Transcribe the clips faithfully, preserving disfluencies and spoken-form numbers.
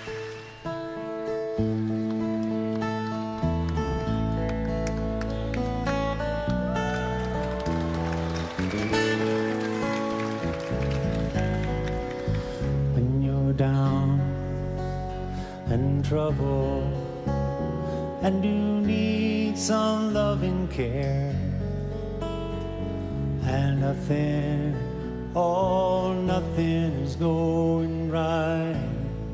When you're down and trouble and you need some loving care, and nothing, oh, nothing is going right,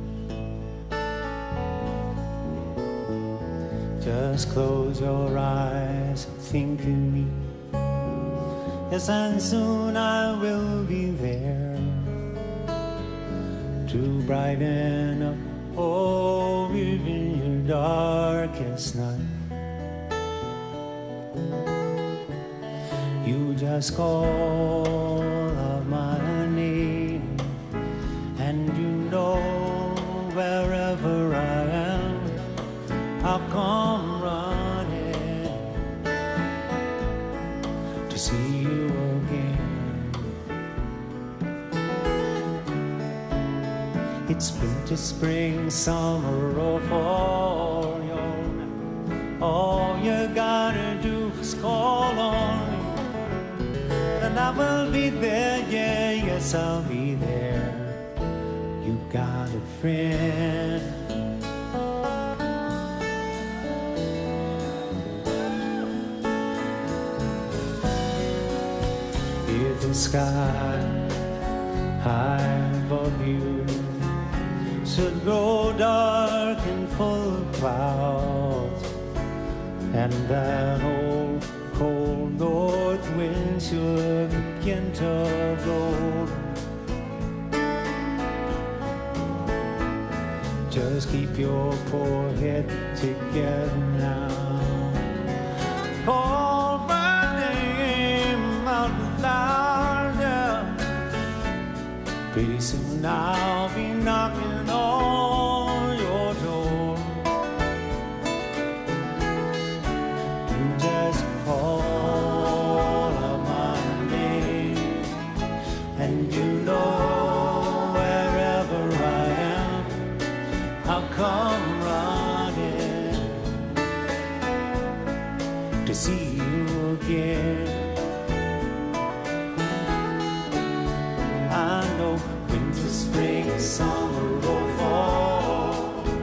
just close your eyes and think of me. Yes, and soon I will be there to brighten up, oh, even your darkest night. You just call out my name, and you know wherever I am, I'll come running to see you again. It's winter, spring, summer, or fall, all you gotta do is call on me, and I will be there, yeah, yes, I'll be there. You got a friend. If the sky high above you should grow dark and full of clouds, and that old cold north wind should begin to blow, just keep your poor head together now. Call my name out loud, yeah. Pretty soon I'll be knocking on your door. You just call out my name, and you know wherever I am, I'll come running to see you again. I know winter, spring, summer, or fall,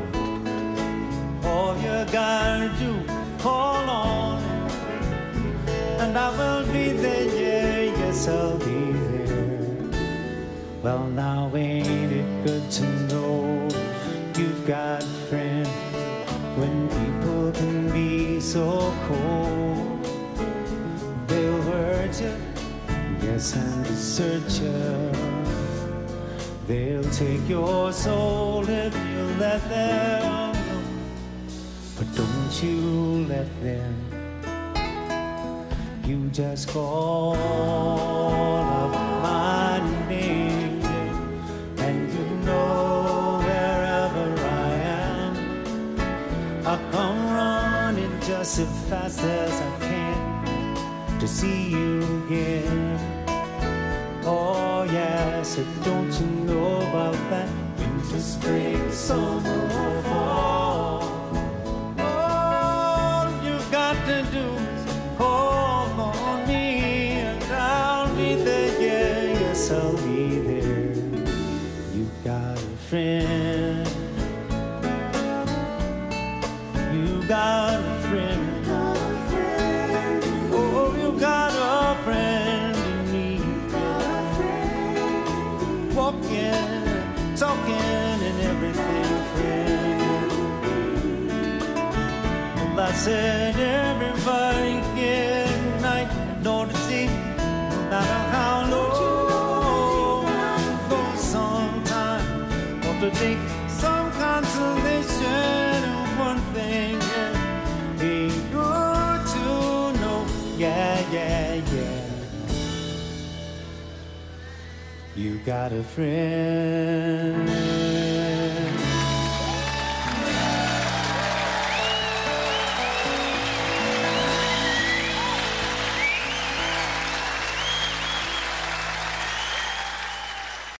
all you gotta do, call on, and I will be there, yeah, yes, I'll be there. Well, now ain't it good to know you've got a friend when people can be so cold? They'll hurt you, yes, and desert you. They'll take your soul if you let them, but don't you let them. You just call up my name, and you know wherever I am, I'll come running just as fast as I can to see you again. Oh yes, don't you know about that winter, spring, summer, or fall? All you got to do is call on me, and I'll be there, yeah, yes, I'll be there. You got a friend. You got a friend. Oh, you got a friend in me. Walking, talking, and everything, friend. Well, I said everybody get night, know to see, no matter how low it goes sometime. Want to take some consolation in one thing, yeah, ain't good to know, yeah, yeah, yeah. You got a friend.